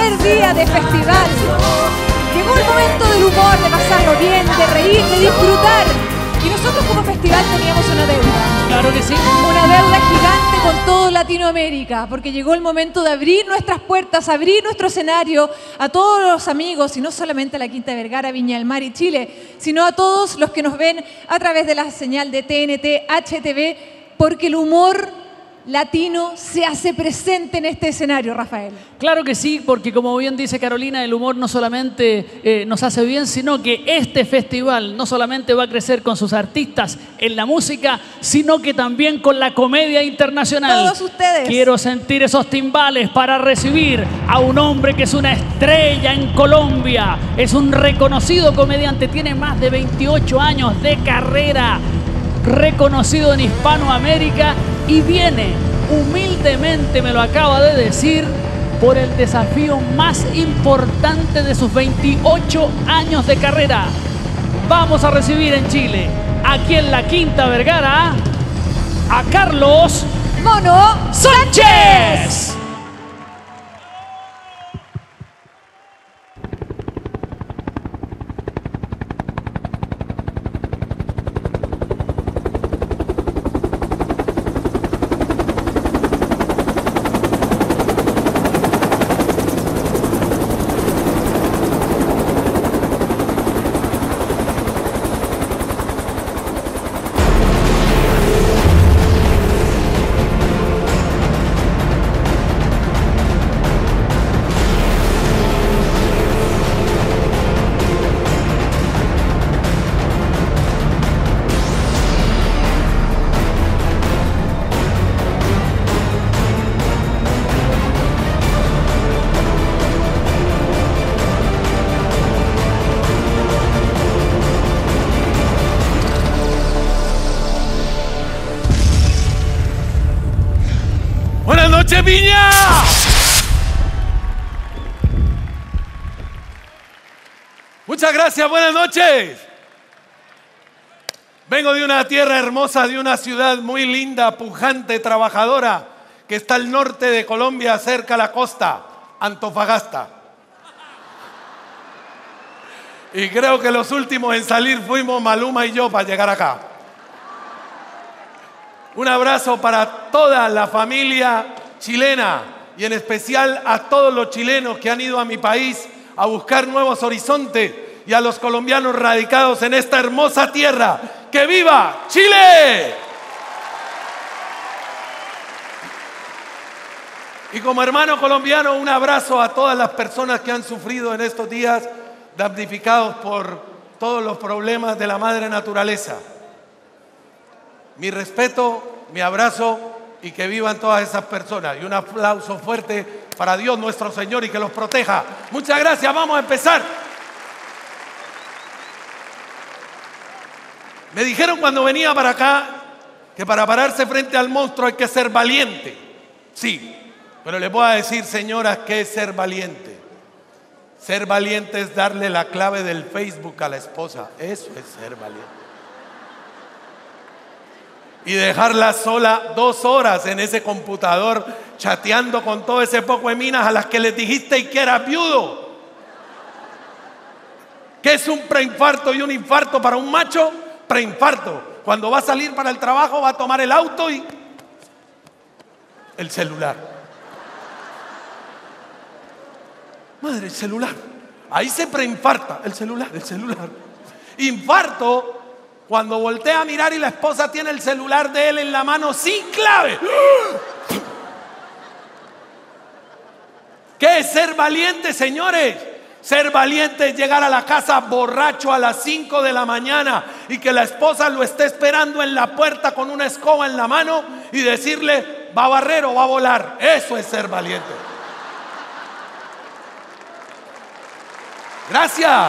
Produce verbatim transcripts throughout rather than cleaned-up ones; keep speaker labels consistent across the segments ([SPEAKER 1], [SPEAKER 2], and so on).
[SPEAKER 1] tercer día de festival. Llegó el momento del humor, de pasarlo bien, de reír, de disfrutar. Y nosotros como festival teníamos una deuda.
[SPEAKER 2] Claro que sí.
[SPEAKER 1] Una deuda gigante con todo Latinoamérica, porque llegó el momento de abrir nuestras puertas, abrir nuestro escenario a todos los amigos, y no solamente a la Quinta Vergara, Viña del Mar y Chile, sino a todos los que nos ven a través de la señal de T N T, H T V, porque el humor latino se hace presente en este escenario, Rafael.
[SPEAKER 2] Claro que sí, porque como bien dice Carolina, el humor no solamente eh, nos hace bien, sino que este festival no solamente va a crecer con sus artistas en la música, sino que también con la comedia internacional.
[SPEAKER 1] Todos ustedes.
[SPEAKER 2] Quiero sentir esos timbales para recibir a un hombre que es una estrella en Colombia. Es un reconocido comediante, tiene más de veintiocho años de carrera, reconocido en Hispanoamérica, y viene humildemente, me lo acaba de decir, por el desafío más importante de sus veintiocho años de carrera. Vamos a recibir en Chile, aquí en la Quinta Vergara, a Carlos
[SPEAKER 1] Mono
[SPEAKER 2] Sánchez.
[SPEAKER 3] ¡Buenas noches, Viña! Muchas gracias, buenas noches. Vengo de una tierra hermosa, de una ciudad muy linda, pujante, trabajadora, que está al norte de Colombia, cerca a la costa, Antofagasta. Y creo que los últimos en salir fuimos Maluma y yo para llegar acá. Un abrazo para toda la familia chilena y en especial a todos los chilenos que han ido a mi país a buscar nuevos horizontes y a los colombianos radicados en esta hermosa tierra. ¡Que viva Chile! Y como hermano colombiano, un abrazo a todas las personas que han sufrido en estos días damnificados por todos los problemas de la madre naturaleza. Mi respeto, mi abrazo y que vivan todas esas personas. Y un aplauso fuerte para Dios nuestro Señor y que los proteja. Muchas gracias, vamos a empezar. Me dijeron cuando venía para acá que para pararse frente al monstruo hay que ser valiente. Sí, pero les voy a decir, señoras, ¿qué es ser valiente? Ser valiente es darle la clave del Facebook a la esposa. Eso es ser valiente. Y dejarla sola dos horas en ese computador chateando con todo ese poco de minas a las que les dijiste y que era viudo. ¿Qué es un preinfarto y un infarto para un macho? Preinfarto. Cuando va a salir para el trabajo va a tomar el auto y el celular. Madre, el celular. Ahí se preinfarta. El celular, el celular. Infarto. Cuando voltea a mirar y la esposa tiene el celular de él en la mano sin clave. ¿Qué es ser valiente, señores? Ser valiente es llegar a la casa borracho a las cinco de la mañana y que la esposa lo esté esperando en la puerta con una escoba en la mano y decirle, va a barrer o va a volar. Eso es ser valiente. Gracias.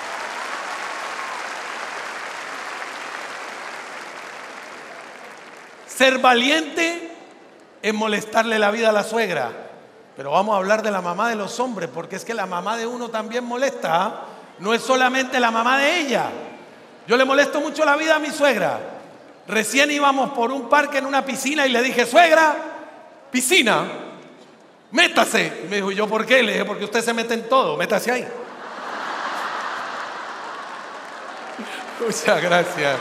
[SPEAKER 3] Ser valiente es molestarle la vida a la suegra. Pero vamos a hablar de la mamá de los hombres, porque es que la mamá de uno también molesta, ¿eh? No es solamente la mamá de ella. Yo le molesto mucho la vida a mi suegra. Recién íbamos por un parque en una piscina y le dije, suegra, piscina. métase. Y me dijo, ¿y yo por qué? Le dije, porque usted se mete en todo, métase ahí. Muchas gracias.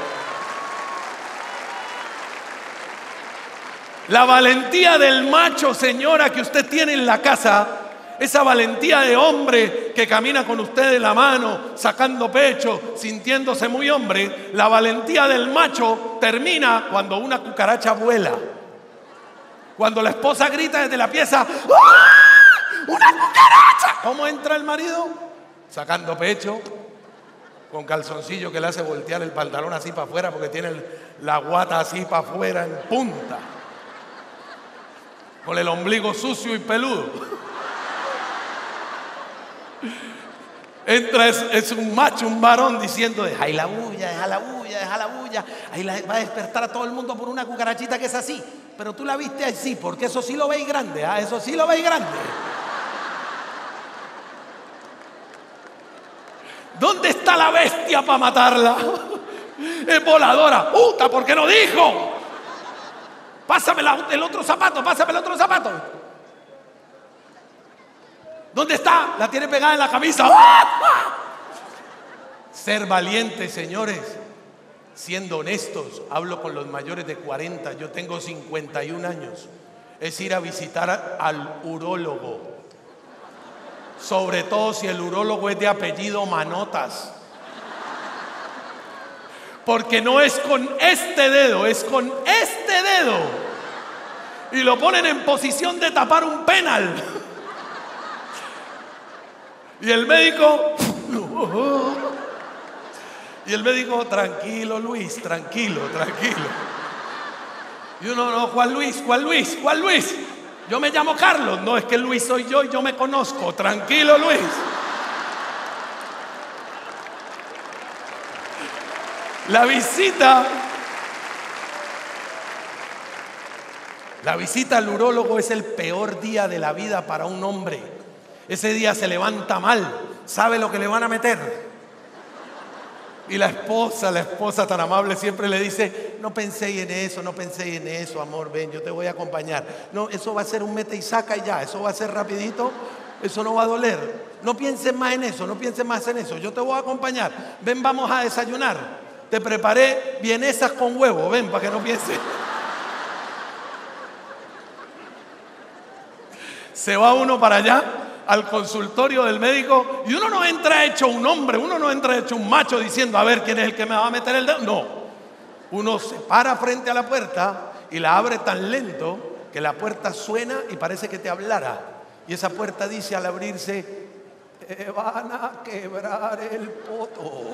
[SPEAKER 3] La valentía del macho, señora, que usted tiene en la casa, esa valentía de hombre que camina con usted de la mano, sacando pecho, sintiéndose muy hombre, la valentía del macho termina cuando una cucaracha vuela. Cuando la esposa grita desde la pieza, ¡ah! ¡Una cucaracha! ¿Cómo entra el marido? Sacando pecho, con calzoncillo que le hace voltear el pantalón así para afuera porque tiene el, la guata así para afuera en punta. Con el ombligo sucio y peludo. Entra, es, es un macho, un varón diciendo, deja ahí la bulla, deja la bulla, deja la bulla. Ahí la, va a despertar a todo el mundo por una cucarachita que es así. Pero tú la viste así, porque eso sí lo veis grande, ¿ah? Eso sí lo veis grande. ¿Dónde está la bestia para matarla? Es voladora. ¡Puta! ¿Por qué no dijo? Pásame la, el otro zapato, pásame el otro zapato. ¿Dónde está? La tiene pegada en la camisa. ¡Ah! Ser valiente, señores, siendo honestos. Hablo con los mayores de cuarenta, yo tengo cincuenta y un años. Es ir a visitar al urólogo. Sobre todo si el urólogo es de apellido Manotas. Porque no es con este dedo, es con este dedo. Y lo ponen en posición de tapar un penal. Y el médico... Y el médico, tranquilo Luis, tranquilo, tranquilo. Y uno, no, Juan Luis, Juan Luis, Juan Luis. Yo me llamo Carlos. No, es que Luis soy yo y yo me conozco. Tranquilo Luis. La visita, la visita al urólogo es el peor día de la vida para un hombre. Ese día se levanta mal, sabe lo que le van a meter. Y la esposa, la esposa tan amable siempre le dice, no pensé en eso, no pensé en eso, amor, ven, yo te voy a acompañar. No, eso va a ser un mete y saca y ya, eso va a ser rapidito, eso no va a doler. No pienses más en eso, no pienses más en eso, yo te voy a acompañar. Ven, vamos a desayunar. Te preparé vienesas con huevo, ven, para que no pienses. Se va uno para allá, al consultorio del médico, y uno no entra hecho un hombre, uno no entra hecho un macho diciendo, a ver, ¿quién es el que me va a meter el dedo? No. Uno se para frente a la puerta y la abre tan lento que la puerta suena y parece que te hablara. Y esa puerta dice al abrirse, te van a quebrar el poto.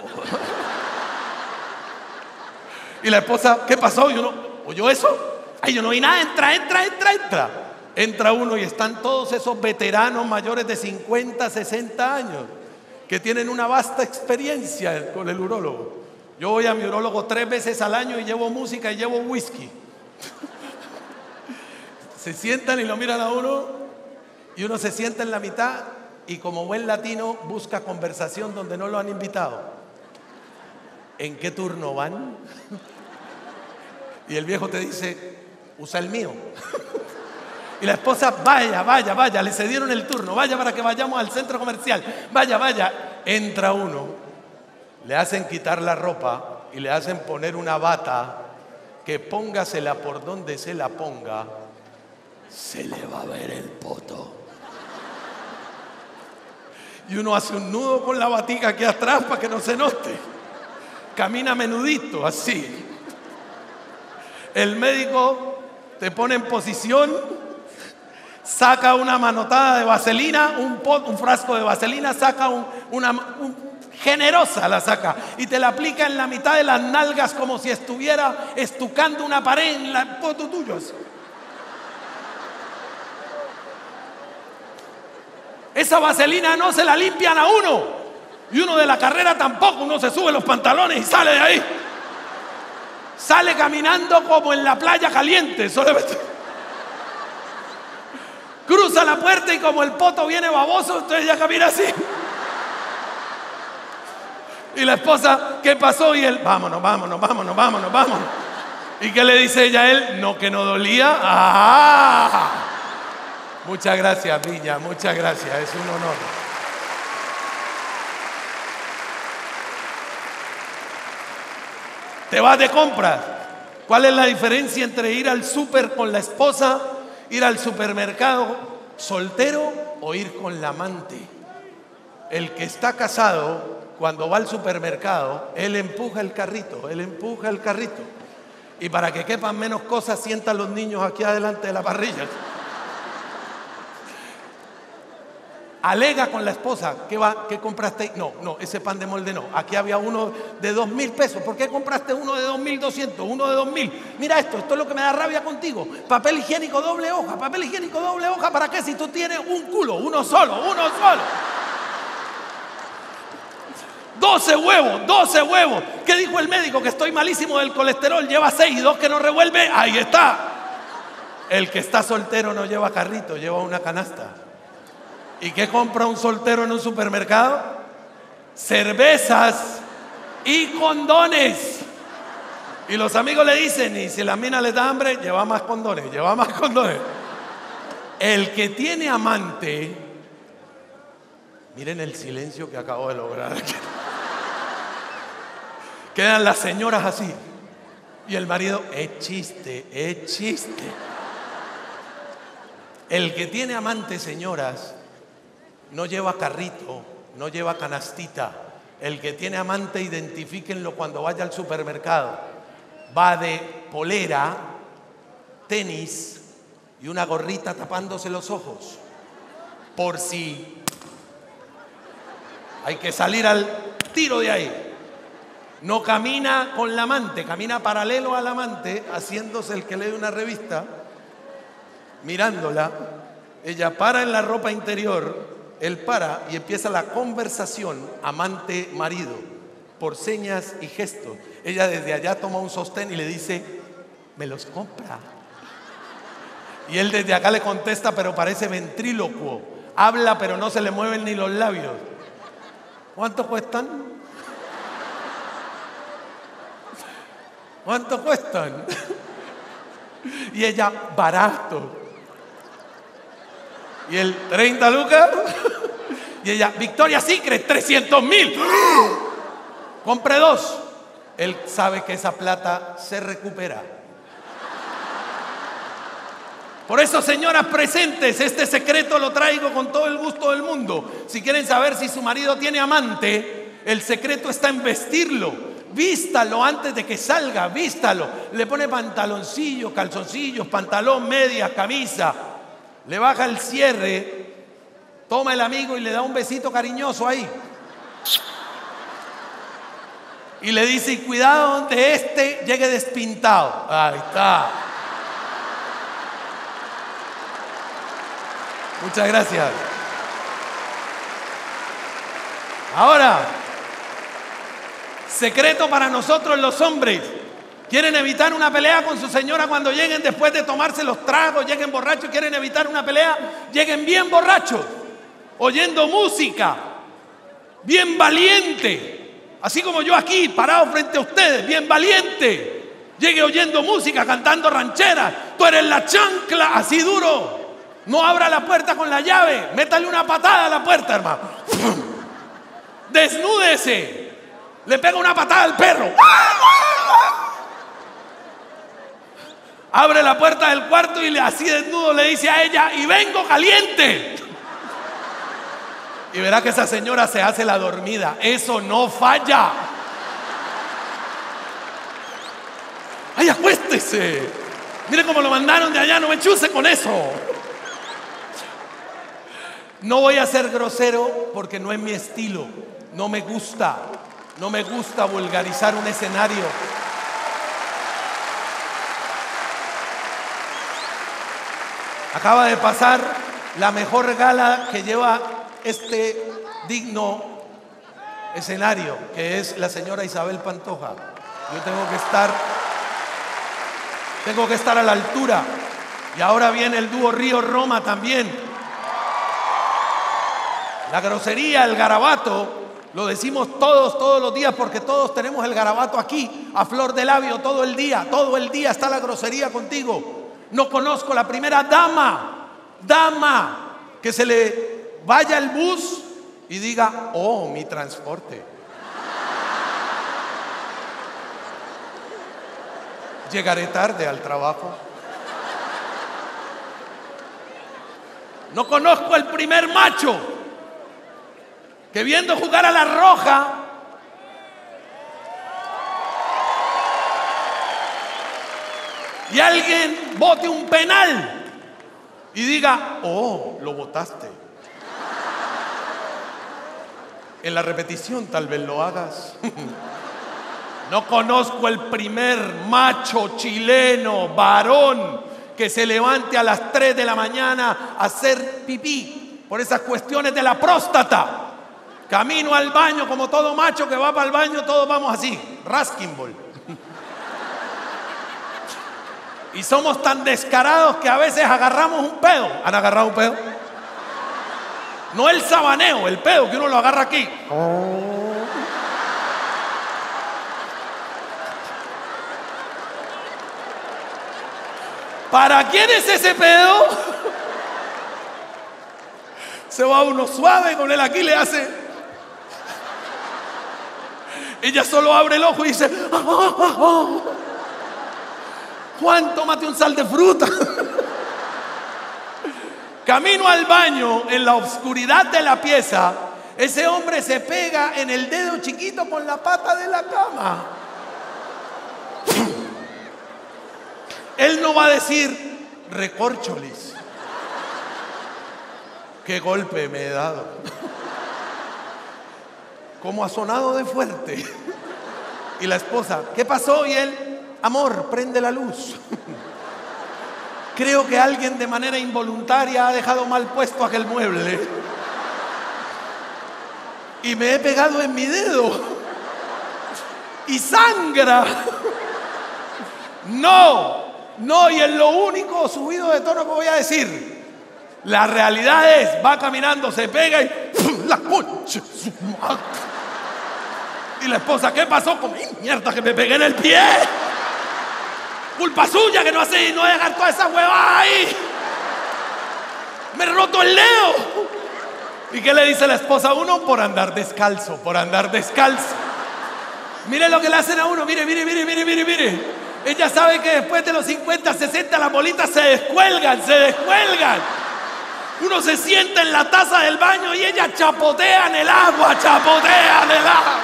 [SPEAKER 3] Y la esposa, ¿qué pasó? Y uno, ¿oyó eso? Ay, yo no oí nada, entra, entra, entra, entra. Entra uno y están todos esos veteranos mayores de cincuenta, sesenta años que tienen una vasta experiencia con el urólogo. Yo voy a mi urólogo tres veces al año y llevo música y llevo whisky. Se sientan y lo miran a uno y uno se sienta en la mitad y como buen latino busca conversación donde no lo han invitado. ¿En qué turno van? Y el viejo te dice, usa el mío. Y la esposa, vaya, vaya, vaya, le cedieron el turno, vaya para que vayamos al centro comercial, vaya, vaya. Entra uno, le hacen quitar la ropa y le hacen poner una bata que póngasela por donde se la ponga, se le va a ver el poto. Y uno hace un nudo con la batica aquí atrás para que no se note. Camina menudito, así. El médico te pone en posición, saca una manotada de vaselina, un, pot, un frasco de vaselina, saca un, una un, generosa la saca y te la aplica en la mitad de las nalgas como si estuviera estucando una pared en el poto tuyo. Esa vaselina no se la limpian a uno y uno de la carrera tampoco, uno se sube los pantalones y sale de ahí. Sale caminando como en la playa caliente, solamente. Cruza la puerta y como el poto viene baboso, entonces ya camina así. Y la esposa, ¿qué pasó? Y él, vámonos, vámonos, vámonos, vámonos, vámonos. ¿Y qué le dice ella a él? No, que no dolía. ¡Ah! Muchas gracias, Viña, muchas gracias, es un honor. Te vas de compras. ¿Cuál es la diferencia entre ir al súper con la esposa, ir al supermercado soltero o ir con la amante? El que está casado, cuando va al supermercado, él empuja el carrito, él empuja el carrito. Y para que quepan menos cosas, sienta a los niños aquí adelante de la parrilla. Alega con la esposa, ¿qué, va, ¿qué compraste? No, no, ese pan de molde no. Aquí había uno de dos mil pesos. ¿Por qué compraste uno de dos mil doscientos? Uno de dos mil. Mira esto, esto es lo que me da rabia contigo. Papel higiénico doble hoja, papel higiénico doble hoja. ¿Para qué? Si tú tienes un culo, uno solo, uno solo. doce huevos, doce huevos. ¿Qué dijo el médico? Que estoy malísimo del colesterol. Lleva seis y dos que no revuelve. Ahí está. El que está soltero no lleva carrito, lleva una canasta. ¿Y qué compra un soltero en un supermercado? Cervezas y condones. Y los amigos le dicen, y si la mina les da hambre, lleva más condones, lleva más condones. El que tiene amante, miren el silencio que acabo de lograr. Quedan las señoras así. Y el marido, es chiste, es chiste. El que tiene amante, señoras, no lleva carrito, no lleva canastita. El que tiene amante, identifíquenlo cuando vaya al supermercado. Va de polera, tenis y una gorrita tapándose los ojos. Por si hay que salir al tiro de ahí. No camina con la amante, camina paralelo al amante, haciéndose el que lee una revista, mirándola. Ella para en la ropa interior. Él para y empieza la conversación amante-marido por señas y gestos. Ella desde allá toma un sostén y le dice, me los compra. Y él desde acá le contesta, pero parece ventrílocuo. Habla, pero no se le mueven ni los labios. ¿Cuánto cuestan? ¿Cuánto cuestan? Y ella, barato. Y él, treinta lucas. Y ella, Victoria's Secret, trescientos mil. Compre dos. Él sabe que esa plata se recupera. Por eso, señoras presentes, este secreto lo traigo con todo el gusto del mundo. Si quieren saber si su marido tiene amante, el secreto está en vestirlo. Vístalo antes de que salga, vístalo. Le pone pantaloncillos, calzoncillos, pantalón, medias, camisa. Le baja el cierre, toma el amigo y le da un besito cariñoso ahí. Y le dice, y cuidado donde este llegue despintado. Ahí está. Muchas gracias. Ahora, secreto para nosotros los hombres. ¿Quieren evitar una pelea con su señora cuando lleguen después de tomarse los tragos, lleguen borrachos? ¿Quieren evitar una pelea? Lleguen bien borrachos, oyendo música, bien valiente. Así como yo aquí, parado frente a ustedes, bien valiente. Llegue oyendo música, cantando rancheras. Tú eres la chancla, así duro. No abra la puerta con la llave. Métale una patada a la puerta, hermano. Desnúdese. Le pega una patada al perro. Abre la puerta del cuarto y así desnudo le dice a ella, y vengo caliente. Y verá que esa señora se hace la dormida. Eso no falla. ¡Ay, acuéstese! Mire cómo lo mandaron de allá, no me chuse con eso. No voy a ser grosero porque no es mi estilo. No me gusta. No me gusta vulgarizar un escenario. Acaba de pasar la mejor gala que lleva este digno escenario, que es la señora Isabel Pantoja. Yo tengo que estar, tengo que estar a la altura. Y ahora viene el dúo Río Roma también. La grosería, el garabato, lo decimos todos, todos los días, porque todos tenemos el garabato aquí, a flor de labio, todo el día, todo el día está la grosería contigo. No conozco la primera dama Dama, que se le vaya el bus y diga, oh, mi transporte. Llegaré tarde al trabajo. No conozco el primer macho que viendo jugar a la Roja y alguien bote un penal y diga, oh, lo botaste. En la repetición tal vez lo hagas. No conozco el primer macho chileno, varón, que se levante a las tres de la mañana a hacer pipí por esas cuestiones de la próstata. Camino al baño como todo macho que va para el baño, todos vamos así, Raskin Ball. Y somos tan descarados que a veces agarramos un pedo. ¿Han agarrado un pedo? No el sabaneo, el pedo que uno lo agarra aquí. ¿Para quién es ese pedo? Se va uno suave con él aquí, le hace. Ella solo abre el ojo y dice, ah, ah, ah. Juan, tómate un sal de fruta. Camino al baño, en la oscuridad de la pieza, ese hombre se pega en el dedo chiquito con la pata de la cama. Él no va a decir, recórcholis, qué golpe me he dado, cómo ha sonado de fuerte. Y la esposa, ¿qué pasó? Y él, amor, prende la luz. Creo que alguien de manera involuntaria ha dejado mal puesto aquel mueble y me he pegado en mi dedo y sangra. No, no, y es lo único subido de tono que voy a decir. La realidad es, va caminando, se pega y la concha su madre. Y la esposa, ¿qué pasó? Como mierda que me pegué en el pie. Culpa suya que no hace, no dejar toda esa huevada ahí. Me he roto el dedo. ¿Y qué le dice la esposa a uno? Por andar descalzo, por andar descalzo. Mire lo que le hacen a uno, mire, mire, mire, mire, mire, mire. Ella sabe que después de los cincuenta, sesenta las bolitas se descuelgan, se descuelgan. Uno se sienta en la taza del baño y ella chapotea en el agua, chapotea en el agua.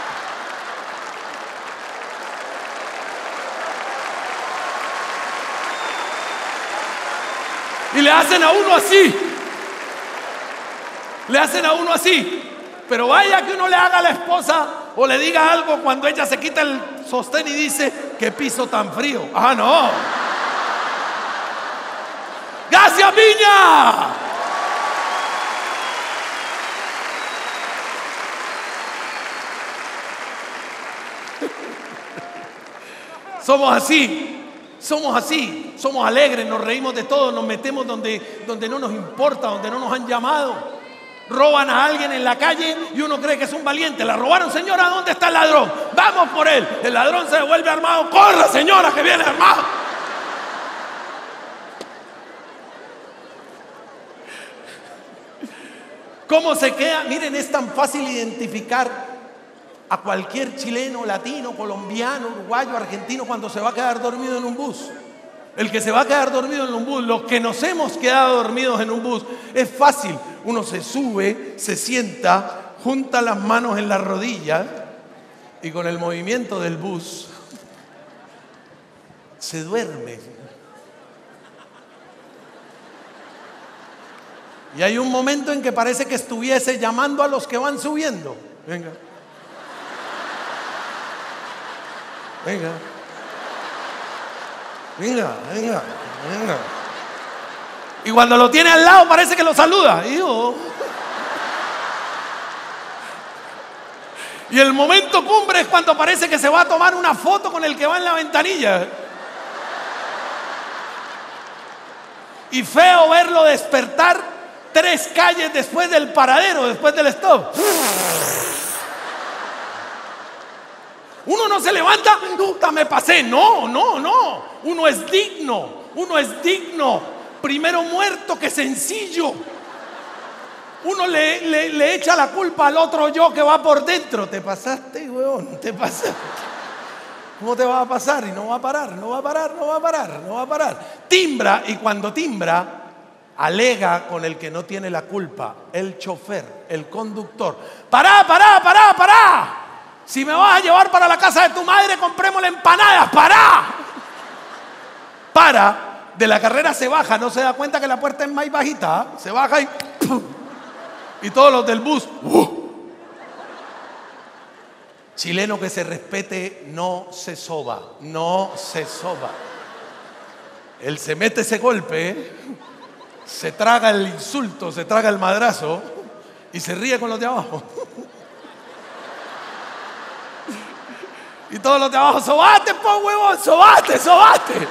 [SPEAKER 3] Y le hacen a uno así. Le hacen a uno así. Pero vaya que uno le haga a la esposa o le diga algo cuando ella se quita el sostén y dice, qué piso tan frío. Ah, no. ¡Gracias, Viña! Somos así. Somos así, somos alegres, nos reímos de todo, nos metemos donde, donde no nos importa, donde no nos han llamado. Roban a alguien en la calle y uno cree que es un valiente. La robaron, señora, ¿dónde está el ladrón? Vamos por él. El ladrón se devuelve armado. ¡Corra, señora, que viene armado! ¿Cómo se queda? Miren, es tan fácil identificar a cualquier chileno, latino, colombiano, uruguayo, argentino cuando se va a quedar dormido en un bus. El que se va a quedar dormido en un bus, los que nos hemos quedado dormidos en un bus, es fácil. Uno se sube, se sienta, junta las manos en las rodillas y con el movimiento del bus se duerme. Y hay un momento en que parece que estuviese llamando a los que van subiendo. Venga. Venga. Venga, venga, venga. Y cuando lo tiene al lado parece que lo saluda. Y, yo... y el momento cumbre es cuando parece que se va a tomar una foto con el que va en la ventanilla. Y feo verlo despertar tres calles después del paradero, después del stop. Uno no se levanta, puta, me pasé. No, no, no. Uno es digno, uno es digno. primero muerto que sencillo. Uno le, le, le echa la culpa al otro yo que va por dentro. Te pasaste, weón, te pasaste. ¿Cómo te va a pasar? Y no va a parar, no va a parar, no va a parar, no va a parar. Timbra, y cuando timbra, alega con el que no tiene la culpa, el chofer, el conductor. ¡Pará, pará, pará, pará! Si me vas a llevar para la casa de tu madre, comprémosle empanadas. ¡Pará! Para, de la carrera se baja, no se da cuenta que la puerta es más bajita, ¿eh? Se baja y ¡pum! Y todos los del bus ¡uh! Chileno que se respete no se soba, no se soba. Él se mete ese golpe, ¿eh? Se traga el insulto, se traga el madrazo y se ríe con los de abajo. Y todos los de abajo, sobate, po huevón, sobate, sobate.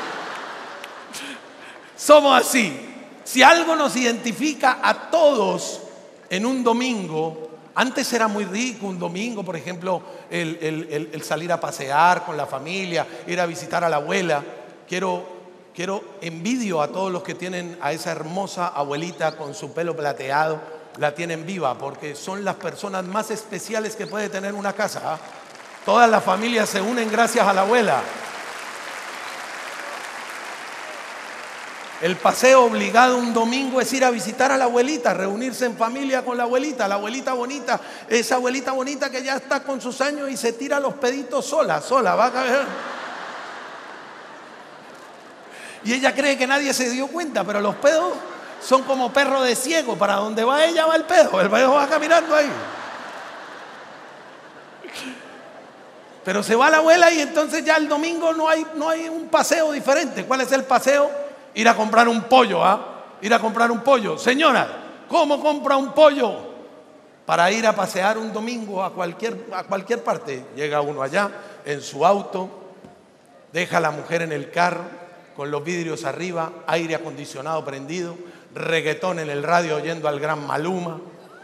[SPEAKER 3] Somos así. Si algo nos identifica a todos en un domingo, antes era muy rico un domingo, por ejemplo, el, el, el, el salir a pasear con la familia, ir a visitar a la abuela. Quiero, quiero envidio a todos los que tienen a esa hermosa abuelita con su pelo plateado, la tienen viva, porque son las personas más especiales que puede tener una casa, ¿eh? Todas las familias se unen gracias a la abuela. El paseo obligado un domingo es ir a visitar a la abuelita, reunirse en familia con la abuelita, la abuelita bonita, esa abuelita bonita que ya está con sus años y se tira los peditos sola, sola, va a caer. Y ella cree que nadie se dio cuenta, pero los pedos son como perro de ciego, para donde va ella va el pedo, el pedo va caminando ahí. Pero se va la abuela y entonces ya el domingo no hay, no hay un paseo diferente. ¿Cuál es el paseo? Ir a comprar un pollo, ¿ah? ¿eh? Ir a comprar un pollo. Señora, ¿cómo compra un pollo? Para ir a pasear un domingo a cualquier, a cualquier parte. Llega uno allá en su auto, deja a la mujer en el carro, con los vidrios arriba, aire acondicionado prendido, reggaetón en el radio oyendo al gran Maluma.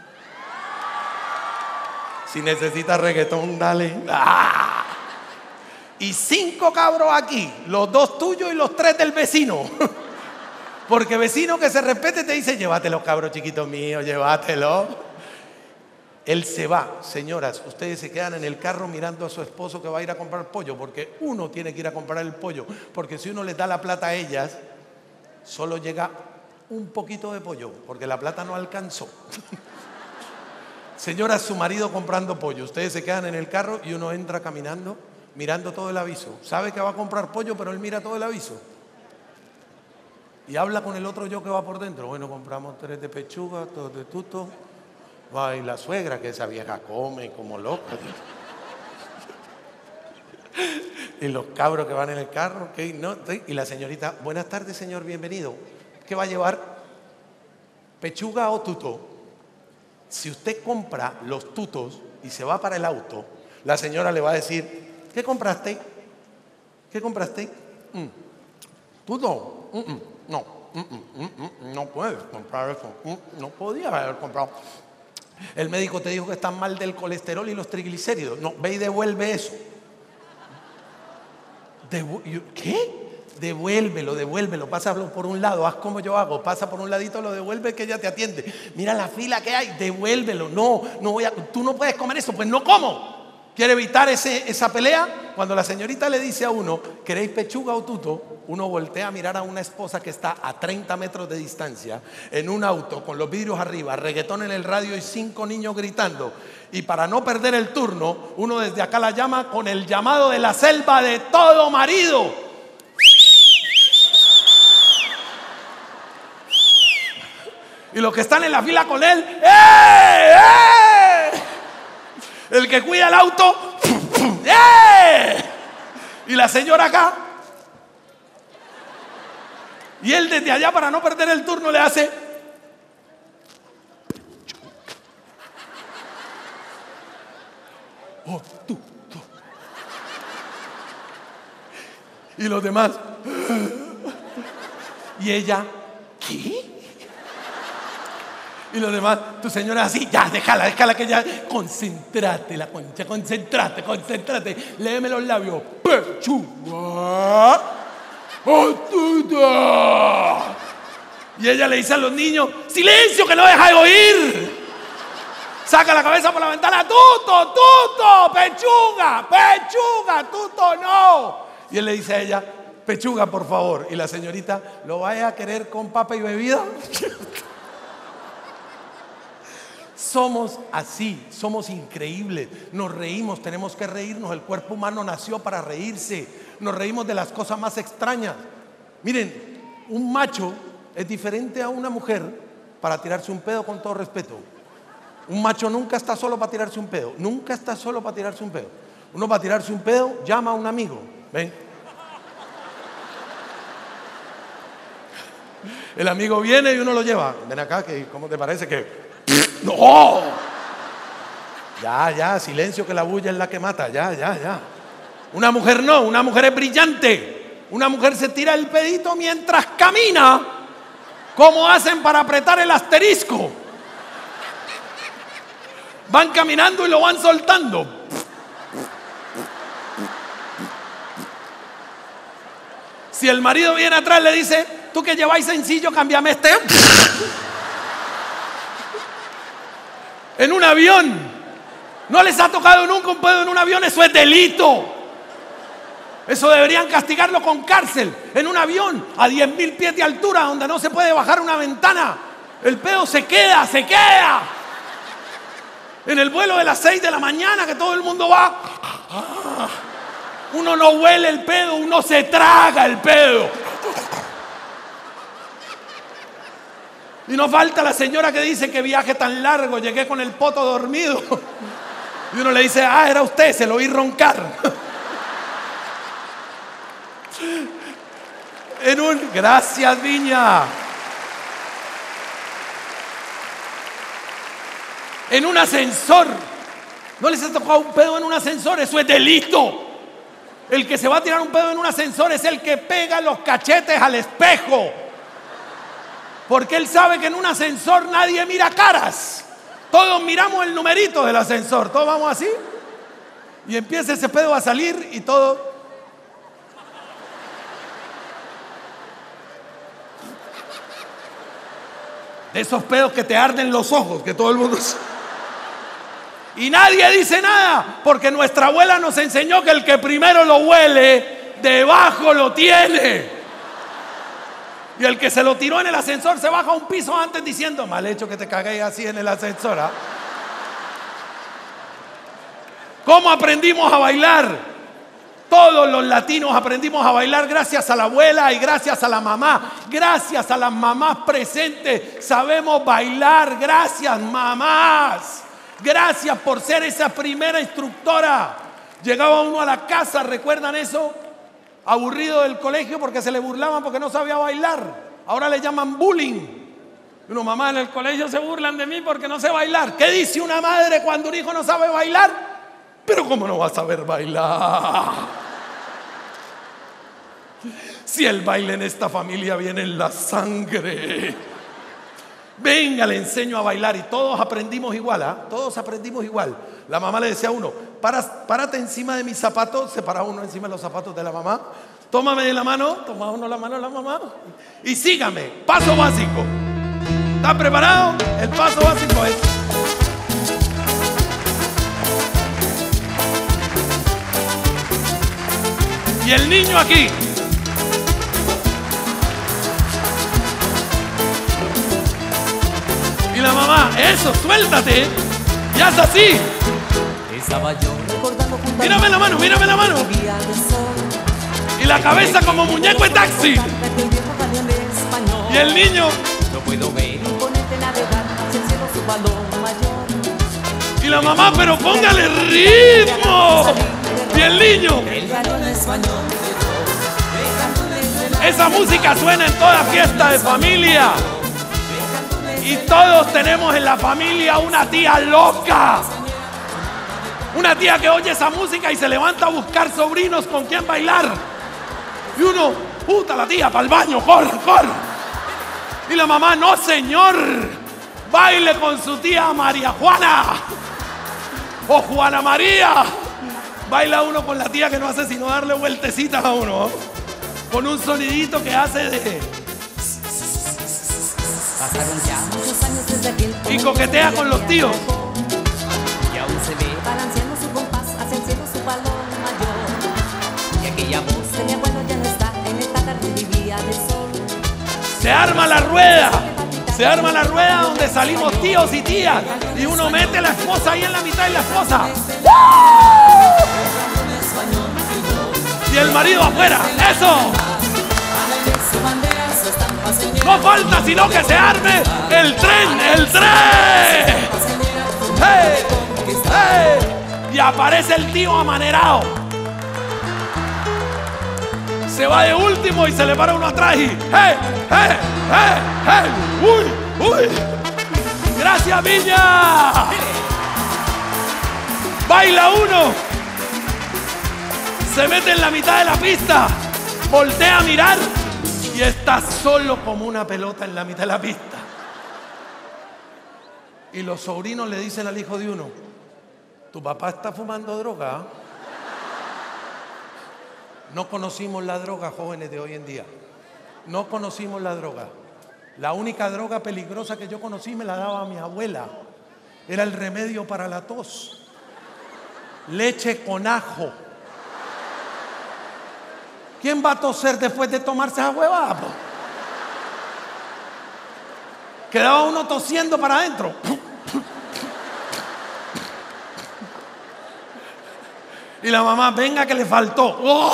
[SPEAKER 3] Si necesitas reggaetón, dale. ¡Ah! Y cinco cabros aquí, los dos tuyos y los tres del vecino. Porque vecino que se respete te dice, llévatelo, cabros chiquitos míos, llévatelo. Él se va. Señoras, ustedes se quedan en el carro mirando a su esposo que va a ir a comprar pollo, porque uno tiene que ir a comprar el pollo, porque si uno les da la plata a ellas, solo llega un poquito de pollo, porque la plata no alcanzó. Señoras, su marido comprando pollo, ustedes se quedan en el carro y uno entra caminando mirando todo el aviso. Sabe que va a comprar pollo, pero él mira todo el aviso. Y habla con el otro yo que va por dentro. Bueno, compramos tres de pechuga, dos de tuto. Va, y la suegra, que esa vieja come como loca. Y los cabros que van en el carro. ¿Qué? No, y la señorita, buenas tardes, señor, bienvenido. ¿Qué va a llevar? ¿Pechuga o tuto? Si usted compra los tutos y se va para el auto, la señora le va a decir, ¿qué compraste? ¿Qué compraste? Mm. ¿Tuto? Mm -mm. No, mm -mm. Mm -mm. No puedes comprar eso. Mm. No podía haber comprado. El médico te dijo que están mal del colesterol y los triglicéridos. No, ve y devuelve eso. Devu ¿Qué? Devuélvelo, devuélvelo, pásalo por un lado, haz como yo hago, pasa por un ladito, lo devuelve que ella te atiende. Mira la fila que hay, devuélvelo. No, no voy a, tú no puedes comer eso, pues no como. ¿Quiere evitar ese, esa pelea? Cuando la señorita le dice a uno, ¿queréis pechuga o tuto? Uno voltea a mirar a una esposa que está a treinta metros de distancia, en un auto, con los vidrios arriba, reggaetón en el radio y cinco niños gritando. Y para no perder el turno, uno desde acá la llama con el llamado de la selva de todo marido. Y los que están en la fila con él, ¡eh! ¡eh! El que cuida el auto, ¡eh! Y la señora acá. Y él desde allá, para no perder el turno, le hace. Oh, tú, tú. Y los demás. Y ella, ¿qué? Y los demás, tu señora así, ya, déjala, déjala que ya, concéntrate la concha, concéntrate, concéntrate, léeme los labios, pechuga, o tuta. Y ella le dice a los niños, silencio que no deja de oír. Saca la cabeza por la ventana, Tuto, Tuto, pechuga, pechuga, Tuto no. Y él le dice a ella, pechuga por favor. Y la señorita, ¿lo vaya a querer con papa y bebida? Somos así, somos increíbles, nos reímos, tenemos que reírnos, el cuerpo humano nació para reírse, nos reímos de las cosas más extrañas. Miren, un macho es diferente a una mujer para tirarse un pedo, con todo respeto. Un macho nunca está solo para tirarse un pedo, nunca está solo para tirarse un pedo. Uno para tirarse un pedo llama a un amigo, ven. El amigo viene y uno lo lleva, ven acá, que ¿cómo te parece que? ¡No! Ya, ya, silencio que la bulla es la que mata, ya, ya, ya. Una mujer no, una mujer es brillante. Una mujer se tira el pedito mientras camina. ¿Cómo hacen para apretar el asterisco? Van caminando y lo van soltando. Si el marido viene atrás le dice, tú que lleváis sencillo, cámbiame este. En un avión, ¿no les ha tocado nunca un pedo en un avión? Eso es delito. Eso deberían castigarlo con cárcel. En un avión a diez mil pies de altura, donde no se puede bajar una ventana, el pedo se queda, se queda. En el vuelo de las seis de la mañana, que todo el mundo va, uno no huele el pedo, uno se traga el pedo. Y no falta la señora que dice que viaje tan largo, llegué con el poto dormido. Y uno le dice, ah, era usted, se lo oí roncar. En un, gracias Viña. En un ascensor. ¿No les ha tocado un pedo en un ascensor? Eso es delito. El que se va a tirar un pedo en un ascensor es el que pega los cachetes al espejo. Porque él sabe que en un ascensor nadie mira caras. Todos miramos el numerito del ascensor. Todos vamos así. Y empieza ese pedo a salir y todo. De esos pedos que te arden los ojos, que todo el mundo... Y nadie dice nada, porque nuestra abuela nos enseñó que el que primero lo huele, debajo lo tiene. Y el que se lo tiró en el ascensor se baja un piso antes diciendo, mal hecho que te cagué así en el ascensor, ¿ah? ¿Cómo aprendimos a bailar? Todos los latinos aprendimos a bailar gracias a la abuela y gracias a la mamá. Gracias a las mamás presentes sabemos bailar. Gracias, mamás. Gracias por ser esa primera instructora. Llegaba uno a la casa, ¿recuerdan eso? Aburrido del colegio porque se le burlaban porque no sabía bailar. Ahora le llaman bullying. Y uno, mamá, en el colegio se burlan de mí porque no sé bailar. ¿Qué dice una madre cuando un hijo no sabe bailar? Pero ¿cómo no va a saber bailar? Si el baile en esta familia viene en la sangre. Venga, le enseño a bailar. Y todos aprendimos igual, ¿ah? ¿eh? Todos aprendimos igual. La mamá le decía a uno, Para, párate encima de mis zapatos. Se paraba uno encima de los zapatos de la mamá. Tómame de la mano. Toma uno la mano de la mamá. Y sígame. Paso básico. ¿Está preparado? El paso básico es... Y el niño aquí. Y la mamá, eso, suéltate. Ya es así. Mírame la mano, mírame la mano. Y la cabeza como muñeco de taxi. Y el niño. Y la mamá, pero póngale ritmo. Y el niño. Esa música suena en toda fiesta de familia. Y todos tenemos en la familia una tía loca. Una tía que oye esa música y se levanta a buscar sobrinos con quien bailar. Y uno, puta la tía, para el baño, corre, corre. Y la mamá, no señor, baile con su tía María Juana. O Juana María. Baila uno con la tía que no hace sino darle vueltecitas a uno, ¿no? Con un sonidito que hace de...
[SPEAKER 4] Pasaron ya muchos años desde aquel
[SPEAKER 3] Y coquetea con los tíos.
[SPEAKER 4] Y aún se ve balanceando su compás hacia el cielo su balón mayor. Y aquella voz de mi abuelo ya no está en esta tarde vivía del sol.
[SPEAKER 3] Se arma la rueda. Se arma la rueda donde salimos tíos y tías. Y uno mete a la esposa ahí en la mitad y la esposa. Y el marido afuera. ¡Eso! No falta sino que se arme el tren, el tren. ¡Hey! ¡Hey! Y aparece el tío amanerado. Se va de último y se le para uno atrás y ¡hey! ¡Hey! ¡Hey! ¡Hey! ¡Uy! ¡Uy! ¡Gracias, Viña! Baila uno. Se mete en la mitad de la pista. Voltea a mirar y está solo como una pelota en la mitad de la pista. Y los sobrinos le dicen al hijo de uno: tu papá está fumando droga. No conocimos la droga, jóvenes de hoy en día. No conocimos la droga. La única droga peligrosa que yo conocí me la daba mi abuela. Era el remedio para la tos. Leche con ajo. ¿Quién va a toser después de tomarse esa huevada? Quedaba uno tosiendo para adentro. Y la mamá, venga que le faltó. ¡Oh!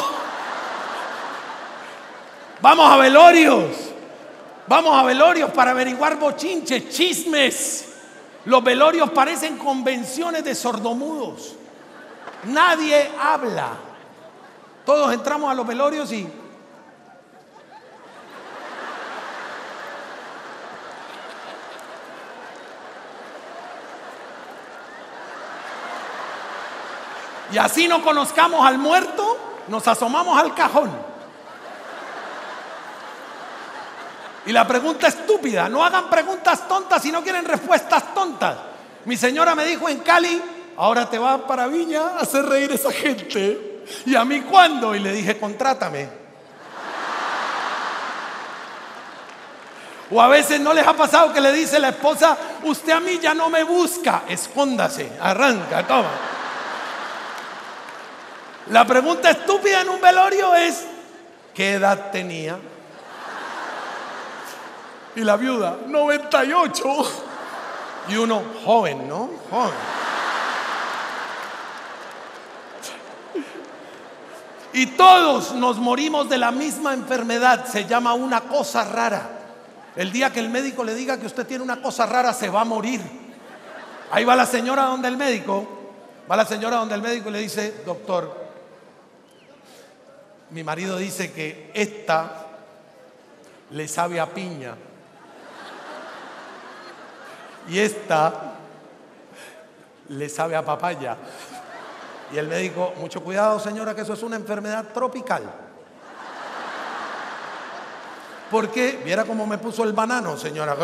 [SPEAKER 3] Vamos a velorios. Vamos a velorios para averiguar bochinches, chismes. Los velorios parecen convenciones de sordomudos. Nadie habla. Todos entramos a los velorios y... Y así no conozcamos al muerto, nos asomamos al cajón. Y la pregunta estúpida, no hagan preguntas tontas si no quieren respuestas tontas. Mi señora me dijo en Cali, ahora te vas para Viña a hacer reír a esa gente. ¿Y a mí cuándo? Y le dije, contrátame. O a veces no les ha pasado que le dice la esposa, usted a mí ya no me busca, escóndase, arranca, toma. La pregunta estúpida en un velorio es, ¿qué edad tenía? Y la viuda, noventa y ocho. Y uno, joven, ¿no? Joven. Y todos nos morimos de la misma enfermedad, se llama una cosa rara. El día que el médico le diga que usted tiene una cosa rara, se va a morir. Ahí va la señora donde el médico, va la señora donde el médico y le dice, doctor, mi marido dice que esta le sabe a piña. Y esta le sabe a papaya. Y el médico, mucho cuidado señora, que eso es una enfermedad tropical. ¿Por qué? Viera cómo me puso el banano, señora.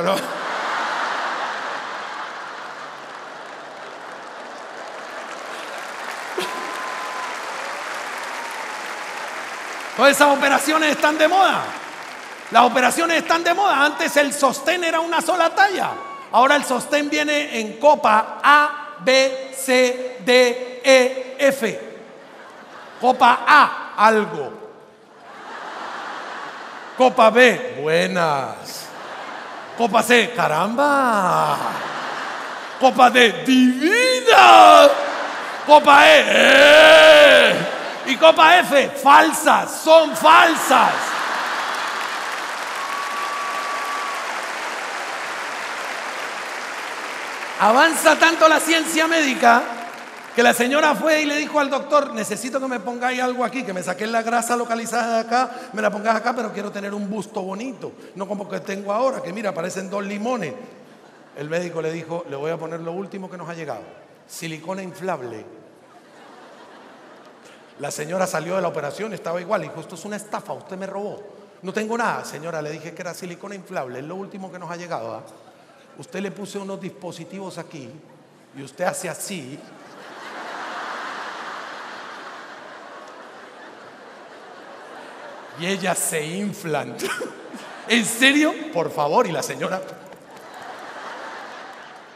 [SPEAKER 3] Todas esas operaciones están de moda. Las operaciones están de moda. Antes el sostén era una sola talla. Ahora el sostén viene en copa A, B, C, D, E, F. Copa A, algo. Copa B, buenas. Copa C, caramba. Copa D, divina. Copa E, ¡eh! Y copa F, falsas, son falsas. Avanza tanto la ciencia médica que la señora fue y le dijo al doctor, necesito que me pongáis algo aquí, que me saqué la grasa localizada de acá, me la pongas acá, pero quiero tener un busto bonito, no como que tengo ahora, que mira, parecen dos limones. El médico le dijo, le voy a poner lo último que nos ha llegado, silicona inflable. La señora salió de la operación, estaba igual, y dijo, esto es una estafa, usted me robó. No tengo nada, señora, le dije que era silicona inflable, es lo último que nos ha llegado, ¿eh? Usted le puse unos dispositivos aquí y usted hace así. Y ellas se inflan. ¿En serio? Por favor. Y la señora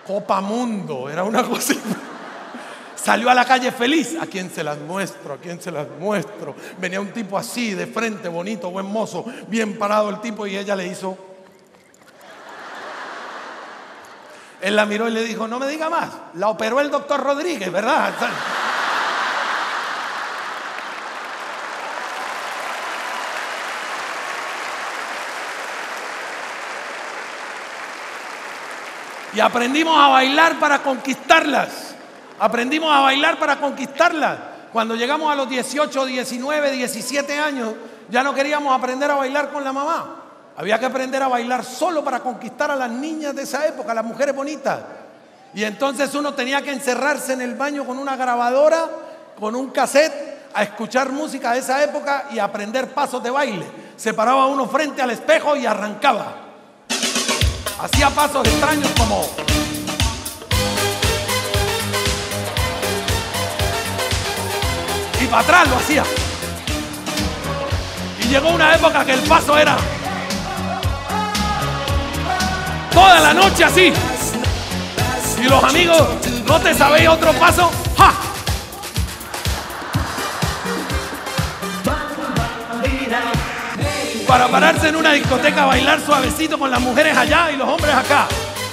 [SPEAKER 3] Copa Mundo, era una cosa. Salió a la calle feliz. ¿A quién se las muestro? ¿A quién se las muestro? Venía un tipo así, de frente, bonito, buen mozo, bien parado el tipo, y ella le hizo. Él la miró y le dijo, no me diga más, la operó el doctor Rodríguez, ¿verdad? Y aprendimos a bailar para conquistarlas. Aprendimos a bailar para conquistarlas. Cuando llegamos a los dieciocho, diecinueve, diecisiete años, ya no queríamos aprender a bailar con la mamá. Había que aprender a bailar solo para conquistar a las niñas de esa época, a las mujeres bonitas. Y entonces uno tenía que encerrarse en el baño con una grabadora, con un cassette, a escuchar música de esa época y aprender pasos de baile. Se paraba uno frente al espejo y arrancaba. Hacía pasos extraños como... Y para atrás lo hacía. Y llegó una época que el paso era... toda la noche así. Y los amigos, ¿no te sabéis otro paso? ¡Ja! Para pararse en una discoteca a bailar suavecito con las mujeres allá y los hombres acá.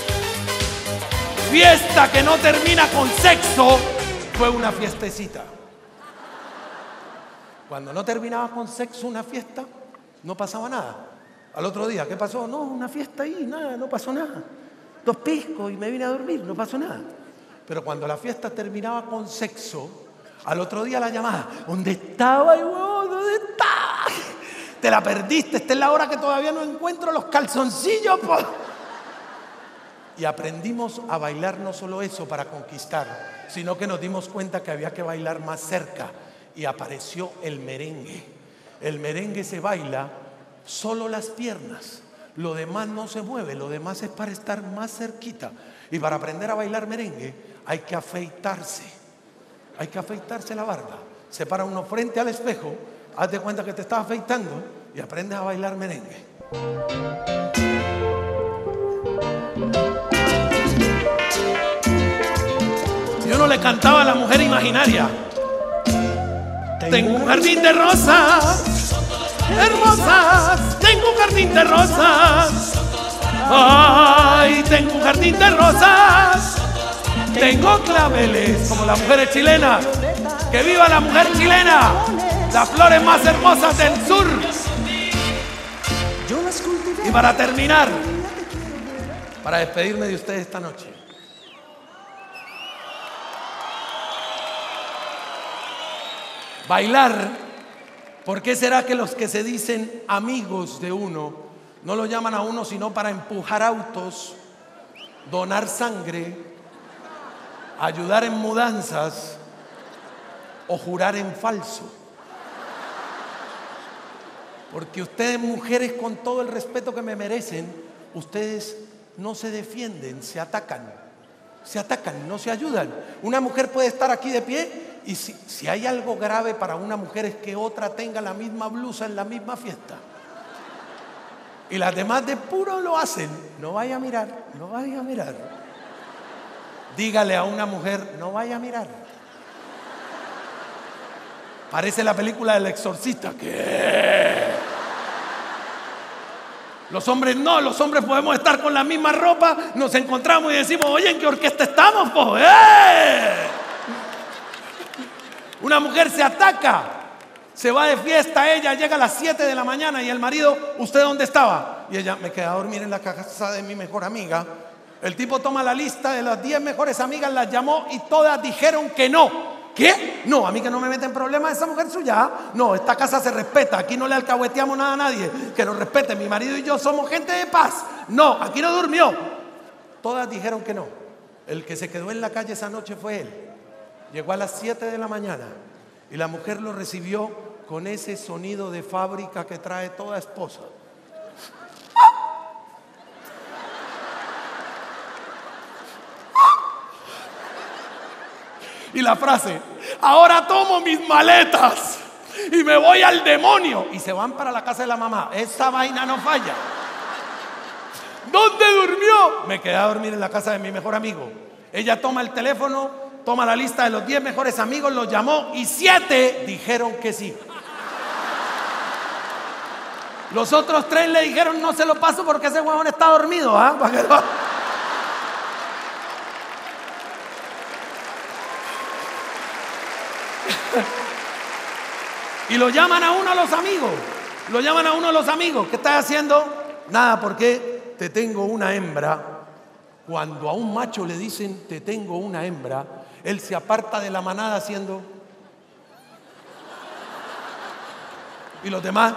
[SPEAKER 3] Fiesta que no termina con sexo fue una fiestecita. Cuando no terminaba con sexo una fiesta, no pasaba nada. Al otro día, ¿qué pasó? No, una fiesta ahí, nada, no pasó nada. Dos piscos y me vine a dormir, no pasó nada. Pero cuando la fiesta terminaba con sexo, al otro día la llamada, ¿dónde estaba el huevón? ¿Dónde estaba? Te la perdiste, esta es la hora que todavía no encuentro los calzoncillos. Po. Y aprendimos a bailar no solo eso para conquistar, sino que nos dimos cuenta que había que bailar más cerca. Y apareció el merengue. El merengue se baila solo las piernas. Lo demás no se mueve, lo demás es para estar más cerquita. Y para aprender a bailar merengue hay que afeitarse. Hay que afeitarse la barba. Se para uno frente al espejo, haz de cuenta que te estás afeitando y aprendes a bailar merengue. Y uno le cantaba a la mujer imaginaria. Tengo un jardín de rosas hermosas, tengo un jardín de rosas. Ay, tengo un jardín de rosas, tengo claveles como las mujeres chilenas. ¡Que viva la mujer chilena! Las flores más hermosas del sur. Y para terminar, para despedirme de ustedes esta noche, bailar. ¿Por qué será que los que se dicen amigos de uno no lo llaman a uno sino para empujar autos, donar sangre, ayudar en mudanzas o jurar en falso? Porque ustedes, mujeres, con todo el respeto que me merecen, ustedes no se defienden, se atacan. Se atacan, no se ayudan. Una mujer puede estar aquí de pie y si, si hay algo grave para una mujer es que otra tenga la misma blusa en la misma fiesta. Y las demás de puro lo hacen. No vaya a mirar, no vaya a mirar. Dígale a una mujer, no vaya a mirar. Parece la película del exorcista. ¿Qué? Los hombres no, los hombres podemos estar con la misma ropa, nos encontramos y decimos, oye, ¿en qué orquesta estamos? Pues, ¡eh! Una mujer se ataca, se va de fiesta, ella llega a las siete de la mañana y el marido, ¿usted dónde estaba? Y ella, me quedé a dormir en la casa de mi mejor amiga. El tipo toma la lista de las diez mejores amigas, las llamó y todas dijeron que no. ¿Qué? No, a mí que no me meten problemas esa mujer suya. No, esta casa se respeta, aquí no le alcahueteamos nada a nadie. Que nos respete, mi marido y yo somos gente de paz. No, aquí no durmió. Todas dijeron que no. El que se quedó en la calle esa noche fue él. Llegó a las siete de la mañana y la mujer lo recibió con ese sonido de fábrica que trae toda esposa. Y la frase, ahora tomo mis maletas y me voy al demonio. Y se van para la casa de la mamá. Esa vaina no falla. ¿Dónde durmió? Me quedé a dormir en la casa de mi mejor amigo. Ella toma el teléfono, toma la lista de los diez mejores amigos, los llamó y siete dijeron que sí. Los otros tres le dijeron, no se lo paso porque ese huevón está dormido, ¿ah? ¿Para qué no? Y lo llaman a uno a los amigos. Lo llaman a uno a los amigos. ¿Qué estás haciendo? Nada, porque te tengo una hembra. Cuando a un macho le dicen te tengo una hembra, él se aparta de la manada haciendo. Y los demás.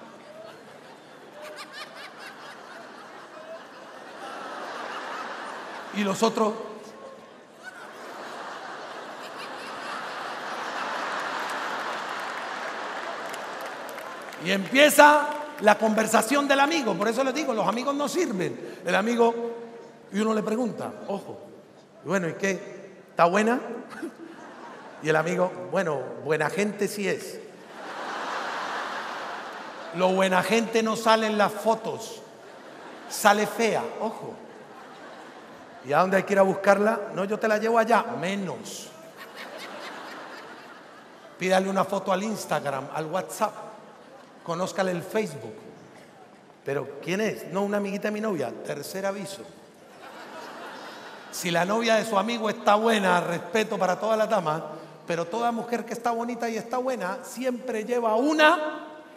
[SPEAKER 3] Y los otros. Y empieza la conversación del amigo. Por eso les digo, los amigos no sirven. El amigo, y uno le pregunta, ojo, bueno, ¿y qué? ¿Está buena? Y el amigo, bueno, buena gente sí es. Lo buena gente no sale en las fotos, sale fea, ojo. ¿Y a dónde hay que ir a buscarla? No, yo te la llevo allá, menos. Pídale una foto al Instagram, al WhatsApp. Conózcale el Facebook. Pero ¿quién es? No, una amiguita de mi novia. Tercer aviso. Si la novia de su amigo está buena, respeto para todas las damas, pero toda mujer que está bonita y está buena siempre lleva una.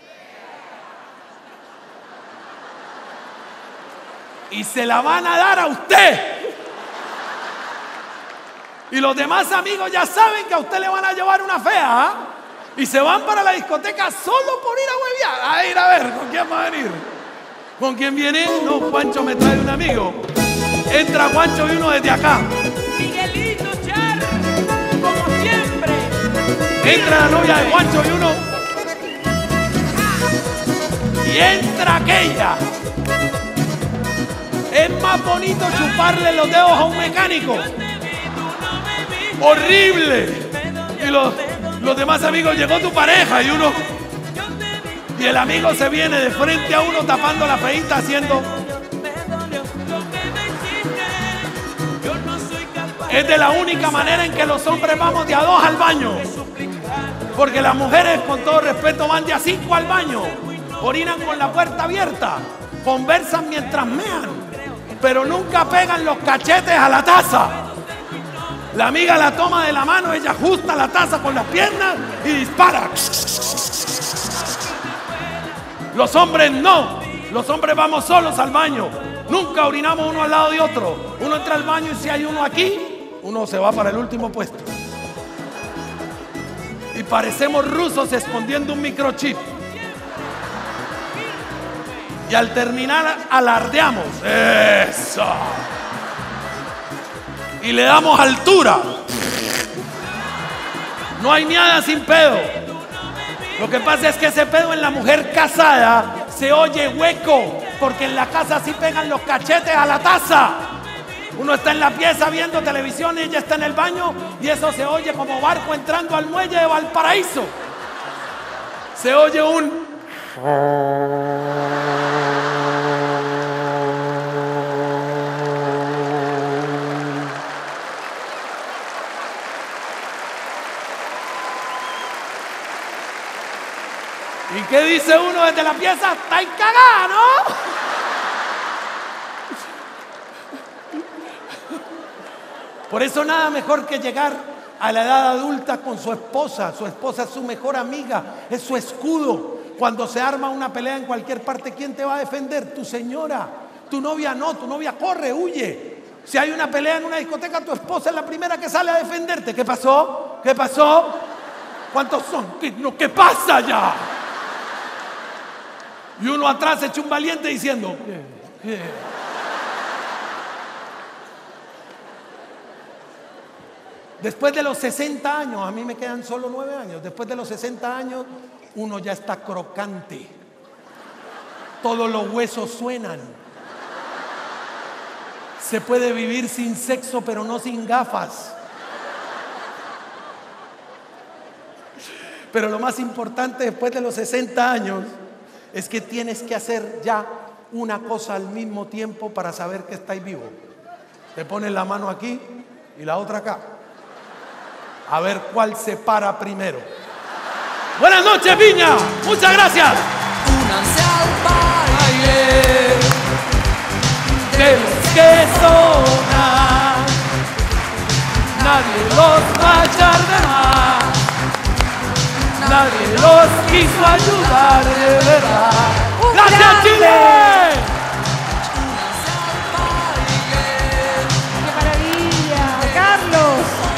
[SPEAKER 3] Y se la van a dar a usted. Y los demás amigos ya saben que a usted le van a llevar una fea, ¿eh? Y se van para la discoteca solo por ir a huevear. A ir a ver, ¿con quién va a venir? ¿Con quién viene? No, Juancho me trae un amigo. Entra Juancho y uno desde acá.
[SPEAKER 2] Miguelito Char, como siempre.
[SPEAKER 3] Entra la novia de Juancho y uno. Y entra aquella. Es más bonito chuparle los dedos a un mecánico. Horrible. Y los, los demás amigos, llegó tu pareja y uno. Y el amigo se viene de frente a uno tapando la feíta haciendo. Es de la única manera en que los hombres vamos de a dos al baño. Porque las mujeres, con todo respeto, van de a cinco al baño. Orinan con la puerta abierta. Conversan mientras mean. Pero nunca pegan los cachetes a la taza. La amiga la toma de la mano, ella ajusta la taza con las piernas y dispara. Los hombres no. Los hombres vamos solos al baño. Nunca orinamos uno al lado de otro. Uno entra al baño y si hay uno aquí, uno se va para el último puesto. Y parecemos rusos escondiendo un microchip. Y al terminar alardeamos. ¡Eso! Y le damos altura. No hay nada sin pedo. Lo que pasa es que ese pedo en la mujer casada se oye hueco, porque en la casa sí pegan los cachetes a la taza. Uno está en la pieza viendo televisión y ella está en el baño y eso se oye como barco entrando al muelle de Valparaíso. Se oye un... ¿Y qué dice uno desde la pieza? ¡Está encagada, ¿no? Por eso nada mejor que llegar a la edad adulta con su esposa. Su esposa es su mejor amiga, es su escudo. Cuando se arma una pelea en cualquier parte, ¿quién te va a defender? Tu señora. Tu novia no, tu novia corre, huye. Si hay una pelea en una discoteca, tu esposa es la primera que sale a defenderte. ¿Qué pasó? ¿Qué pasó? ¿Cuántos son? ¿Qué, no, ¿qué pasa ya? Y uno atrás echa un valiente diciendo, ¿qué? ¿Qué? Después de los sesenta años, a mí me quedan solo nueve años, después de los sesenta años, uno ya está crocante. Todos los huesos suenan. Se puede vivir sin sexo, pero no sin gafas. Pero lo más importante después de los sesenta años es que tienes que hacer ya una cosa al mismo tiempo para saber que estáis vivos. Te pones la mano aquí y la otra acá. A ver cuál se para primero. Buenas noches, Viña. Muchas gracias.
[SPEAKER 4] Únanse al baile
[SPEAKER 3] De los que sobran, nadie los va a echar de más. Nadie los quiso ayudar de verdad.
[SPEAKER 1] ¡Un
[SPEAKER 3] ¡Gracias,
[SPEAKER 1] grande!
[SPEAKER 3] Chile!
[SPEAKER 1] ¡Qué maravilla! ¡Carlos!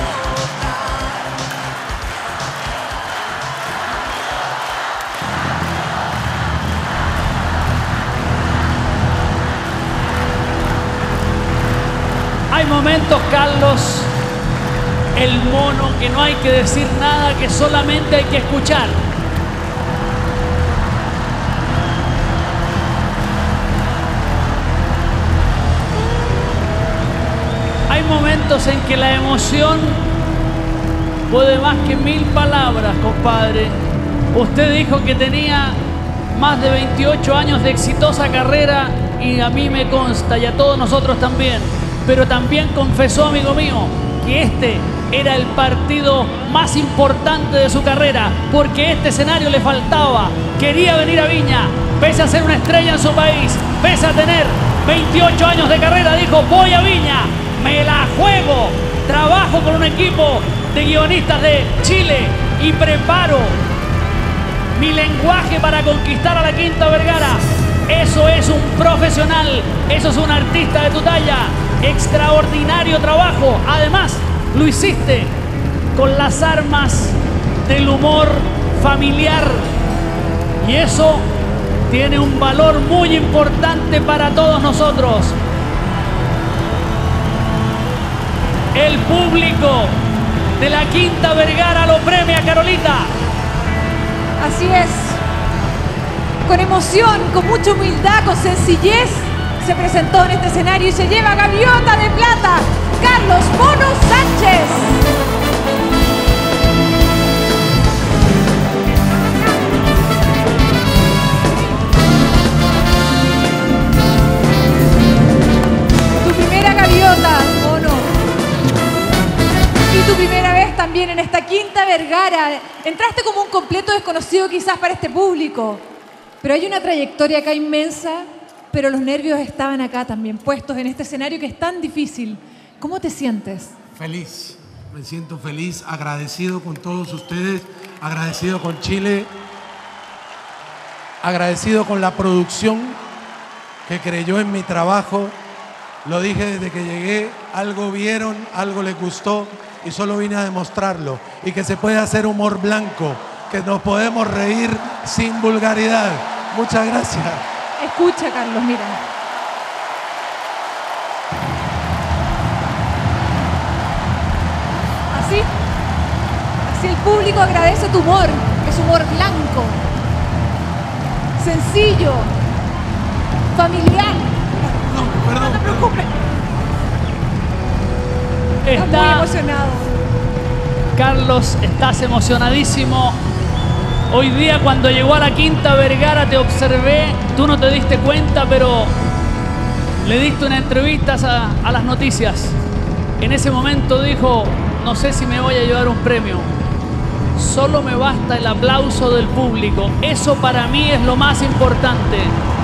[SPEAKER 2] Hay momentos, Carlos, el mono, que no hay que decir nada, que solamente hay que escuchar. Hay momentos en que la emoción puede más que mil palabras, compadre. Usted dijo que tenía más de veintiocho años de exitosa carrera y a mí me consta y a todos nosotros también. Pero también confesó, amigo mío, que este era el partido más importante de su carrera, porque este escenario le faltaba. Quería venir a Viña, pese a ser una estrella en su país, pese a tener veintiocho años de carrera, dijo: voy a Viña, me la juego, trabajo con un equipo de guionistas de Chile y preparo mi lenguaje para conquistar a la Quinta Vergara. Eso es un profesional, eso es un artista de tu talla. Extraordinario trabajo. Además, lo hiciste con las armas del humor familiar. Y eso tiene un valor muy importante para todos nosotros. El público de la Quinta Vergara lo premia, Carolita.
[SPEAKER 1] Así es. Con emoción, con mucha humildad, con sencillez, se presentó en este escenario y se lleva Gaviota de Plata, Carlos Mono Sánchez. Tu primera gaviota, Mono. Y tu primera vez también en esta Quinta Vergara. Entraste como un completo desconocido quizás para este público, pero hay una trayectoria acá inmensa. Pero los nervios estaban acá también, puestos en este escenario que es tan difícil. ¿Cómo te sientes?
[SPEAKER 3] Feliz, me siento feliz, agradecido con todos ustedes, agradecido con Chile, agradecido con la producción que creyó en mi trabajo. Lo dije desde que llegué, algo vieron, algo les gustó y solo vine a demostrarlo. Y que se puede hacer humor blanco, que nos podemos reír sin vulgaridad. Muchas gracias.
[SPEAKER 1] Escucha, Carlos, mira. Así, así el público agradece tu humor, que es humor blanco, sencillo, familiar.
[SPEAKER 3] No, perdón,
[SPEAKER 1] No te preocupes. Estás muy
[SPEAKER 2] Está,
[SPEAKER 1] emocionado.
[SPEAKER 2] Carlos, estás emocionadísimo. Hoy día, cuando llegó a la Quinta Vergara, te observé, tú no te diste cuenta, pero le diste una entrevista a, a las noticias. En ese momento dijo: no sé si me voy a llevar un premio, solo me basta el aplauso del público. Eso para mí es lo más importante.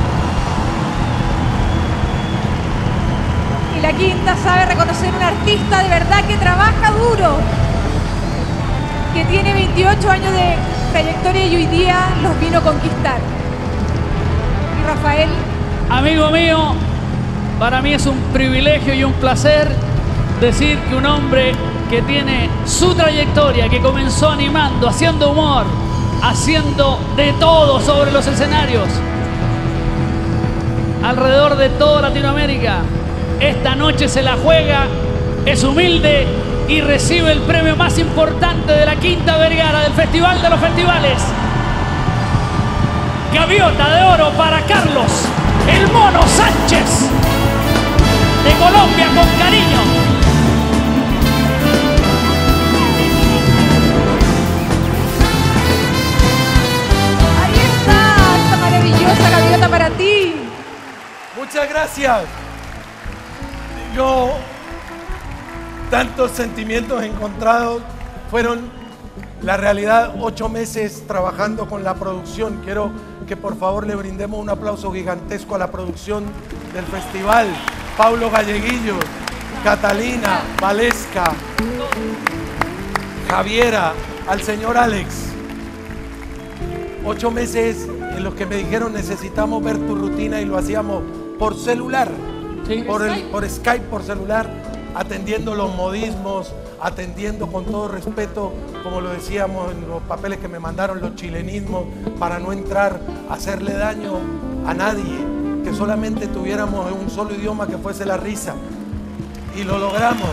[SPEAKER 1] Y la Quinta sabe reconocer un artista de verdad que trabaja duro, que tiene veintiocho años de trayectoria y hoy día los vino a conquistar. Y Rafael.
[SPEAKER 2] Amigo mío, para mí es un privilegio y un placer decir que un hombre que tiene su trayectoria, que comenzó animando, haciendo humor, haciendo de todo sobre los escenarios, alrededor de toda Latinoamérica, esta noche se la juega, es humilde y recibe el premio más importante de la Quinta Vergara, del Festival de los Festivales. Gaviota de oro para Carlos, el Mono Sánchez, de Colombia, con cariño.
[SPEAKER 1] Ahí está, esta maravillosa gaviota para ti.
[SPEAKER 3] Muchas gracias. Yo, tantos sentimientos encontrados, fueron la realidad ocho meses trabajando con la producción. Quiero que por favor le brindemos un aplauso gigantesco a la producción del festival. Paulo Galleguillo, Catalina, Valesca, Javiera, al señor Alex. Ocho meses en los que me dijeron necesitamos ver tu rutina y lo hacíamos por celular,
[SPEAKER 2] Sí.
[SPEAKER 3] por, el, por Skype, por celular, atendiendo los modismos, atendiendo con todo respeto, como lo decíamos en los papeles que me mandaron, los chilenismos, para no entrar a hacerle daño a nadie, que solamente tuviéramos un solo idioma que fuese la risa. Y lo logramos.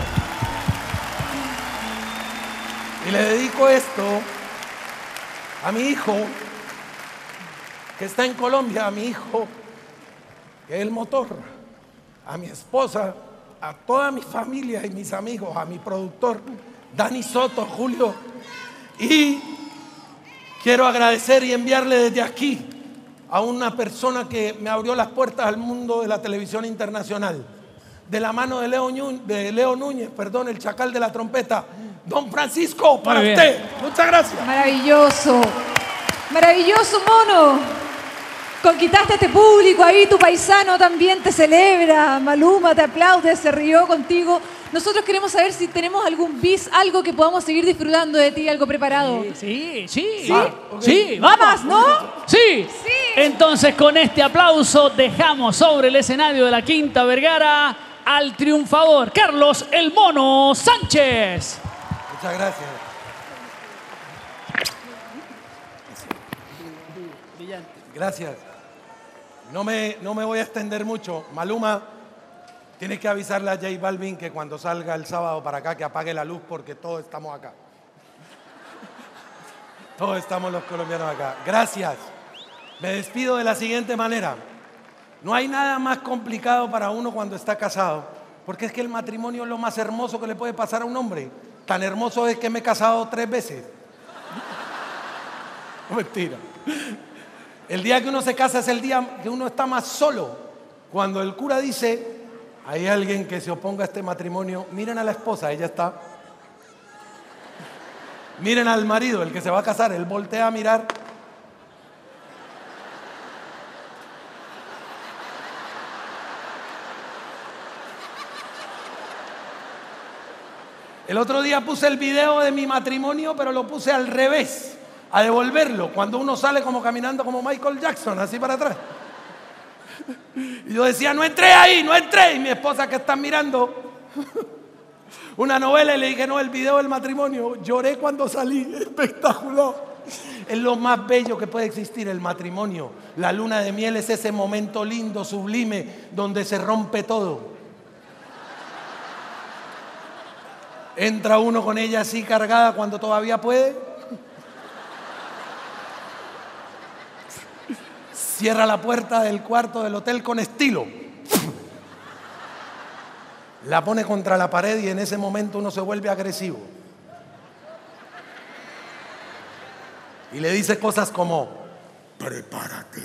[SPEAKER 3] Y le dedico esto a mi hijo, que está en Colombia, a mi hijo, que es el motor, a mi esposa, a toda mi familia y mis amigos, a mi productor, Dani Soto, Julio. Y quiero agradecer y enviarle desde aquí a una persona que me abrió las puertas al mundo de la televisión internacional. De la mano de Leo, Ñu- de Leo Núñez, perdón, el chacal de la trompeta, don Francisco, para
[SPEAKER 2] Muy bien.
[SPEAKER 3] usted. Muchas gracias.
[SPEAKER 1] Maravilloso, maravilloso, mono. Conquistaste a este público, ahí tu paisano también te celebra, Maluma te aplaude, se rió contigo. Nosotros queremos saber si tenemos algún bis, algo que podamos seguir disfrutando de ti, algo preparado.
[SPEAKER 2] Sí, sí,
[SPEAKER 1] ¿Sí?
[SPEAKER 2] sí,
[SPEAKER 1] Vamos, ¿no?
[SPEAKER 2] Sí.
[SPEAKER 1] Sí.
[SPEAKER 2] Entonces, con este aplauso dejamos sobre el escenario de la Quinta Vergara al triunfador Carlos El Mono Sánchez.
[SPEAKER 3] Muchas gracias. Gracias. No me, no me voy a extender mucho. Maluma, tienes que avisarle a J Balvin que cuando salga el sábado para acá que apague la luz porque todos estamos acá. Todos estamos los colombianos acá. Gracias. Me despido de la siguiente manera. No hay nada más complicado para uno cuando está casado, porque es que el matrimonio es lo más hermoso que le puede pasar a un hombre. Tan hermoso es que me he casado tres veces. Mentira. El día que uno se casa es el día que uno está más solo. Cuando el cura dice, hay alguien que se oponga a este matrimonio, miren a la esposa, ella está. Miren al marido, el que se va a casar, él voltea a mirar. El otro día puse el video de mi matrimonio, pero lo puse al revés, a devolverlo, cuando uno sale como caminando como Michael Jackson, así para atrás. Y yo decía, no entré ahí, no entré. Y mi esposa, que está mirando una novela, y le dije, no, el video del matrimonio, lloré cuando salí, espectacular. Es lo más bello que puede existir, el matrimonio. La luna de miel es ese momento lindo, sublime, donde se rompe todo. Entra uno con ella así cargada cuando todavía puede. Cierra la puerta del cuarto del hotel con estilo. La pone contra la pared y en ese momento uno se vuelve agresivo. Y le dice cosas como, prepárate,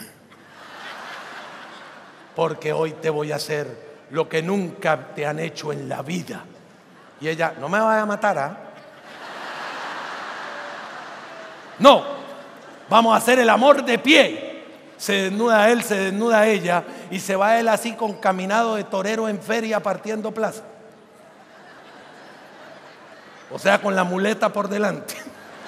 [SPEAKER 3] porque hoy te voy a hacer lo que nunca te han hecho en la vida. Y ella, no me vaya a matar, ¿ah? No, vamos a hacer el amor de pie. Se desnuda él, se desnuda ella, y se va él así con caminado de torero en feria partiendo plaza. O sea, con la muleta por delante.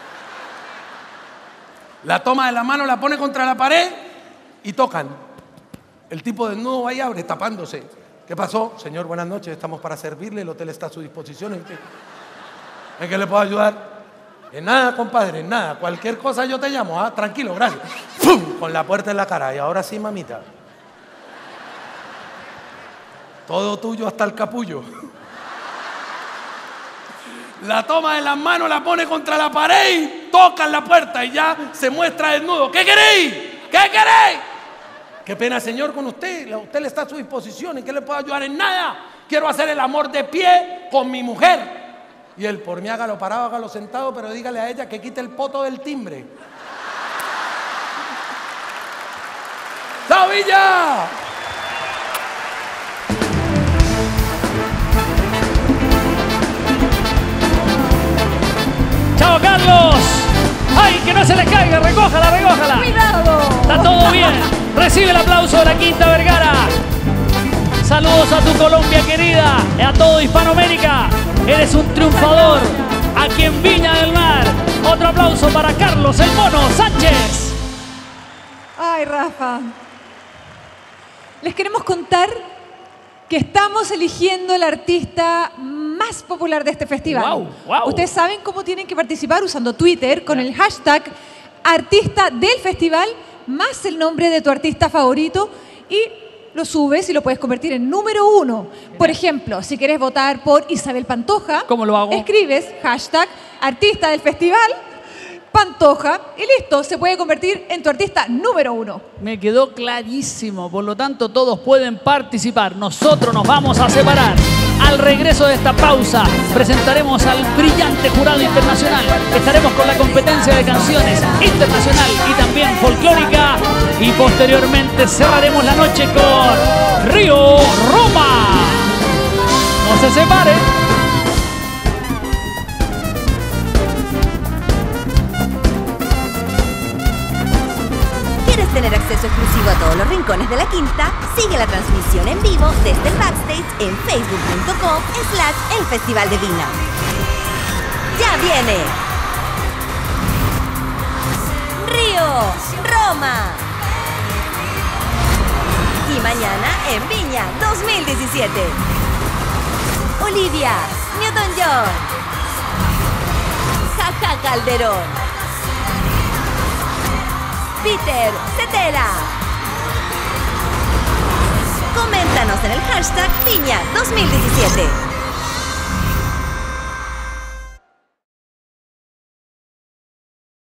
[SPEAKER 3] La toma de la mano, la pone contra la pared y tocan. El tipo desnudo va y abre, tapándose. ¿Qué pasó? Señor, buenas noches, estamos para servirle, el hotel está a su disposición. ¿En qué, ¿En qué le puedo ayudar? En nada, compadre, en nada. Cualquier cosa yo te llamo, ¿ah? Tranquilo, gracias. ¡Pum! Con la puerta en la cara. Y ahora sí, mamita. Todo tuyo hasta el capullo. La toma de las manos, la pone contra la pared y toca en la puerta y ya se muestra desnudo. ¿Qué queréis? ¿Qué queréis? Qué pena, señor, con usted. Usted le está a su disposición. ¿En qué le puedo ayudar? En nada. Quiero hacer el amor de pie con mi mujer. Y él, por mí, hágalo parado, hágalo sentado, pero dígale a ella que quite el poto del timbre. ¡Chao, Villa!
[SPEAKER 2] ¡Ay, que no se les caiga! ¡Recójala, recójala!
[SPEAKER 1] ¡Cuidado!
[SPEAKER 2] Está todo bien. Recibe el aplauso de la Quinta Vergara. Saludos a tu Colombia querida, a todo Hispanoamérica. Eres un triunfador aquí en Viña del Mar. Otro aplauso para Carlos el Mono Sánchez.
[SPEAKER 1] Ay, Rafa. Les queremos contar que estamos eligiendo el artista más popular de este festival.
[SPEAKER 2] Wow, wow.
[SPEAKER 1] Ustedes saben cómo tienen que participar usando Twitter con el hashtag artista del festival más el nombre de tu artista favorito y lo subes y lo puedes convertir en número uno. Por ejemplo, si quieres votar por Isabel Pantoja,
[SPEAKER 2] ¿cómo lo hago?
[SPEAKER 1] Escribes hashtag artista del festival Pantoja y listo, se puede convertir en tu artista número uno.
[SPEAKER 2] Me quedó clarísimo, por lo tanto todos pueden participar. Nosotros nos vamos a separar. Al regreso de esta pausa presentaremos al brillante jurado internacional. Estaremos con la competencia de canciones internacional y también folclórica. Y posteriormente cerraremos la noche con Río Roma. No se separen.
[SPEAKER 5] ¿Quieres tener acceso exclusivo a todos los rincones de la Quinta? Sigue la transmisión en vivo desde el backstage en facebook punto com slash el Festival de Viña. ¡Ya viene! Río, Roma. Y mañana en Viña dos mil diecisiete. Olivia, Newton John, Jaja Calderón, Peter Cetera. Coméntanos en el hashtag Viña dos mil diecisiete.